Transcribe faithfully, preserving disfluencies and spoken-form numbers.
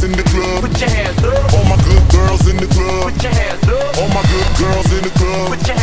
in the club. Put your hands up. All my good girls in the club. Put your hands up. All my good girls in the club. Put your